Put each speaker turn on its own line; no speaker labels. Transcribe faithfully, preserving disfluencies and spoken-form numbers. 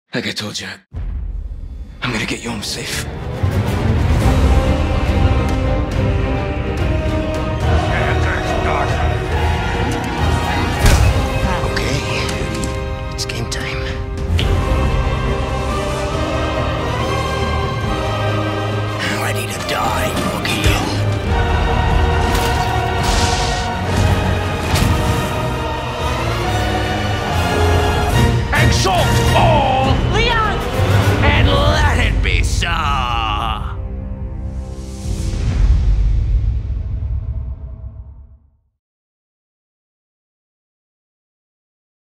Like I told you, I'm gonna get you home safe.